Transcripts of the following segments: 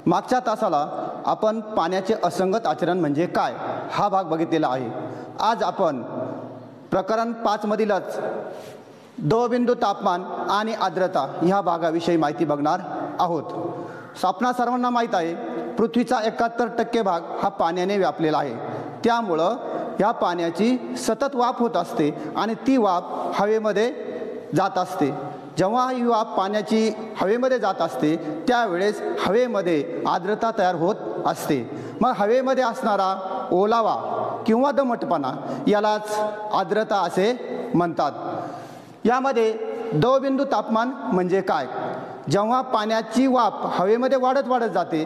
मागच्या तासाला आपण पाण्याचे असंगत आचरण म्हणजे काय हा भाग बघितलेला आहे। आज आपण प्रकरण 5 मधीलच दवबिंदू तापमान आणि आर्द्रता ह्या भागाविषयी माहिती बघणार आहोत। आपणा सर्वांना माहीत आहे पृथ्वीचा 71% भाग हा पाण्याने व्यापलेला आहे। त्यामुळं या पाण्याची सतत वाफ होत असते आणि ती वाफ हवेमध्ये जात असते। जेव्हा ही वाफ पाण्याची हवेमध्ये जात असते त्यावेळेस हवेमध्ये आर्द्रता तयार होत असते। मग हवेमध्ये असणारा ओलावा किंवा दमटपणा यालाच आर्द्रता असे म्हणतात। यामध्ये दवबिंदू तापमान म्हणजे काय? जेव्हा पाण्याची वाफ हवेमध्ये वाढत जाते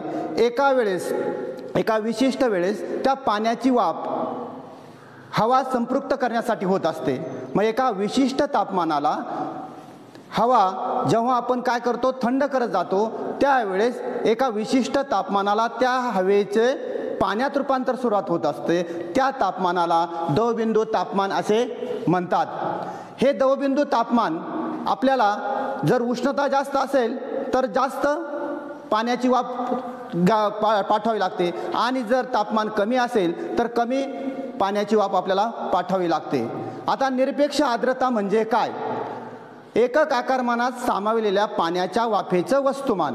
एका विशिष्ट वेळेस त्या पाण्याची वाफ हवा संपृक्त करण्यासाठी होत असते। मग एका विशिष्ट तापमानाला हवा जेव्हा आपण काय करतो थंड करत जातो त्यावेळेस एका विशिष्ट तापमानाला त्या हवेचे पाण्यात रूपांतर सुरुवात होत असते। त्या तापमानाला दवबिंदू तापमान असे म्हणतात। हे दवबिंदू तापमान आपल्याला जर उष्णता जास्त असेल तर जास्त पाण्याची वाफ पाठवावी लागते आणि जर तापमान कमी असेल तर कमी पाण्याची वाफ आपल्याला पाठवावी लागते। आता निरपेक्ष आर्द्रता म्हणजे काय? एकक आकारमानात सामावलेल्या पाण्याच्या वाफेचं वस्तुमान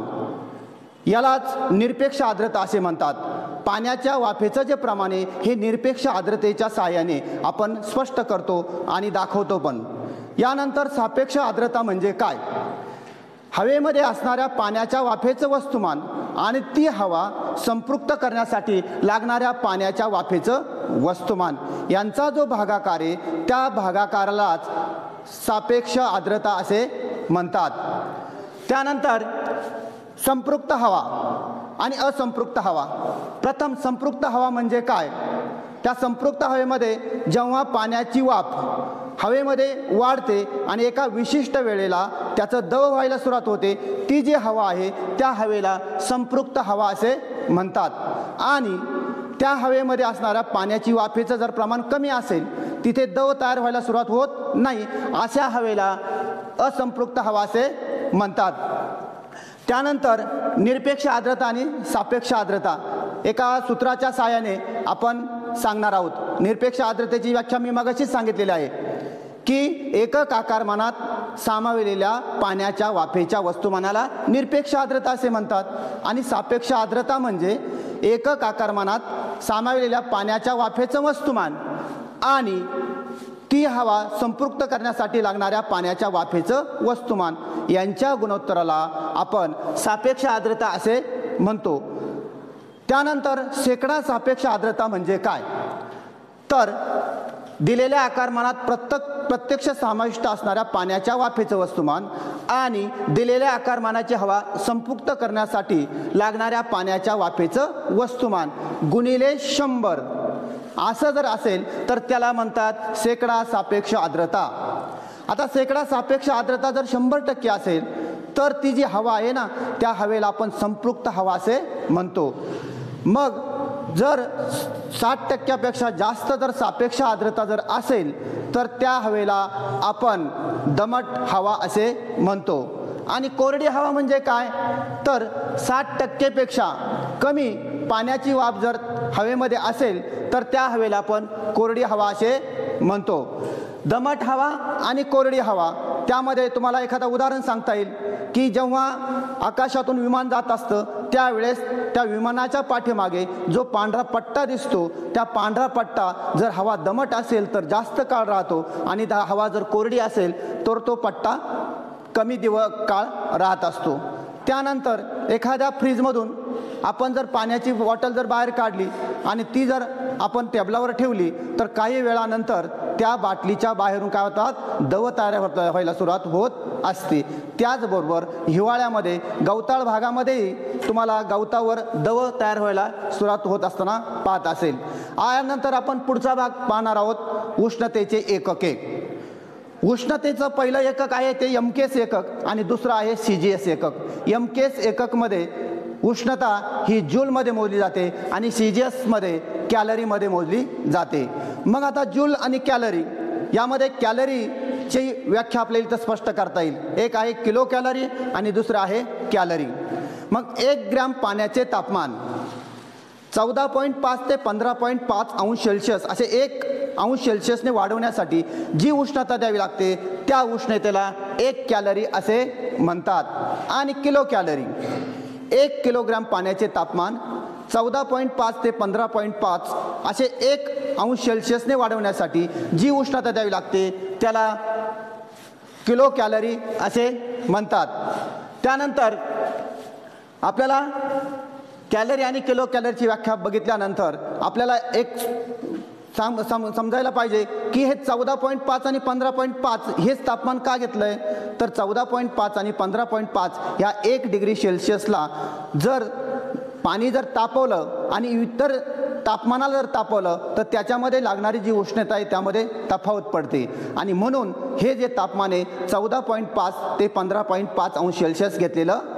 यालाच निरपेक्ष आर्द्रता असे म्हणतात। पाण्याच्या वाफेचं जे प्रमाण आहे हे निरपेक्ष आर्द्रतेच्या सहाय्याने आपण स्पष्ट करतो आणि दाखवतो पण। यानंतर सापेक्ष आर्द्रता म्हणजे काय? हवेमध्ये असणाऱ्या पाण्याच्या वाफेचं वस्तुमान आणि ती हवा संपृक्त करण्यासाठी लागणाऱ्या पाण्याच्या वाफेचं वस्तुमान यांचा जो भागाकार आहे त्या भागाकारालाच सापेक्ष आर्द्रता असे म्हणतात। त्यानंतर संपृक्त हवा आणि असंपृक्त हवा। प्रथम संपृक्त हवा म्हणजे काय? त्या संपृक्त हवेमध्ये जेव्हा पाण्याची वाफ हवेमध्ये वाढते आणि एका विशिष्ट वेळेला त्याचं दव व्हायला सुरुवात होते ती जी हवा आहे त्या हवेला संपृक्त हवा असे म्हणतात। आणि त्या हवेमध्ये असणाऱ्या पाण्याची वाफेचं जर प्रमाण कमी असेल तिथे दव तयार व्हायला सुरुवात होत नाही अशा हवेला असंपृक्त हवा असे म्हणतात। त्यानंतर निरपेक्ष आर्द्रता आणि सापेक्ष आर्द्रता एका सूत्राच्या सहाय्याने आपण सांगणार आहोत। निरपेक्ष आर्द्रतेची व्याख्या मी मगाशीच सांगितलेली आहे की एकक आकारमानात सामावलेल्या पाण्याच्या वाफेच्या वस्तुमानाला निरपेक्ष आर्द्रता असे म्हणतात। आणि सापेक्ष आर्द्रता म्हणजे एकक आकारमानात सामावलेल्या पाण्याच्या वाफेचं वस्तुमान आणि ती हवा संपृक्त करण्यासाठी लागणाऱ्या पाण्याच्या वाफेचं वस्तुमान यांच्या गुणोत्तराला आपण सापेक्ष आर्द्रता असे म्हणतो। त्यानंतर शेकडा सापेक्ष आर्द्रता म्हणजे काय? तर दिलेल्या आकारमानात प्रत्यक्ष समाविष्ट असणाऱ्या पाण्याच्या वाफेचं वस्तुमान आणि दिलेल्या आकारमानाची हवा संपृक्त करण्यासाठी लागणाऱ्या पाण्याच्या वाफेचं वस्तुमान गुणिले 100 असं जर असेल तर त्याला म्हणतात शेकडा सापेक्ष आर्द्रता। आता शेकडा सापेक्ष आर्द्रता जर 100% असेल तर ती जी हवा आहे ना त्या हवेला आपण संपृक्त हवा असे म्हणतो। मग जर 60% जास्त जर सापेक्ष आर्द्रता जर असेल तर त्या हवेला आपण दमट हवा असे म्हणतो। आणि कोरडी हवा म्हणजे काय? तर 60% कमी पाण्याची वाफ जर हवेमध्ये असेल तर त्या हवेला आपण कोरडी हवा असे म्हणतो। दमट हवा आणि कोरडी हवा त्यामध्ये तुम्हाला एखादा उदाहरण सांगता येईल की जेव्हा आकाशातून विमान जात असतं त्यावेळेस त्या विमानाच्या पाठीमागे जो पांढरा पट्टा दिसतो त्या पांढरा पट्टा जर हवा दमट असेल तर जास्त काळ राहतो आणि हवा जर कोरडी असेल तर तो पट्टा कमी काळ राहत असतो। त्यानंतर एखाद्या फ्रीजमधून आपण जर पाण्याची बॉटल जर बाहेर काढली आणि ती जर आपण टेबलावर ठेवली तर काही वेळानंतर त्या बाटलीच्या बाहेरून काय होतात दव तयार व्हायला सुरुवात होत असते। त्याचबरोबर हिवाळ्यामध्ये गवताळ भागामध्ये तुम्हाला गवतावर दव तयार व्हायला सुरुवात होत असताना पाहत असेल। यानंतर आपण पुढचा भाग पाहणार आहोत उष्णतेचे एकके। उष्णतेचं पहिलं एकक आहे ते एमकेस एकक आणि दुसरं आहे सीजीएस एकक। एमकेस एककमध्ये उष्णता ही जूलमध्ये मोजली जाते आणि सीजीएसमध्ये कॅलरीमध्ये मोजली जाते। मग आता जूल आणि कॅलरी यामध्ये कॅलरीची व्याख्या आपल्याला इथं स्पष्ट करता येईल। एक आहे किलो कॅलरी आणि दुसरं आहे कॅलरी। मग 1 ग्रॅम पाण्याचे तापमान 14.5 ते 15.5 अंश सेल्सिअस असे 1 अंश सेल्सिअसने वाढवण्यासाठी जी उष्णता द्यावी लागते त्या उष्णतेला 1 कॅलरी असे म्हणतात. आणि किलो कॅलरी 1 किलोग्राम पाण्याचे तापमान 14.5 ते 15.5 असे 1 अंश सेल्सिअसने वाढवण्यासाठी जी उष्णता द्यावी लागते त्याला किलो कॅलरी असे म्हणतात. त्यानंतर आपल्याला कॅलरी आणि किलो कॅलरीची व्याख्या बघितल्यानंतर आपल्याला एक समजायला पाहिजे की हे 14.5 आणि 15.5 हेच तापमान का घेतलं आहे. तर 14.5 आणि 15.5 ह्या 1 डिग्री सेल्सिअसला जर पाणी जर तापवलं आणि इतर तापमानाला जर तापवलं तर त्याच्यामध्ये लागणारी जी उष्णता आहे त्यामध्ये तफावत पडते. आणि म्हणून हे जे तापमान आहे 14.5 ते 15.5 अंश सेल्सिअस घेतलेलं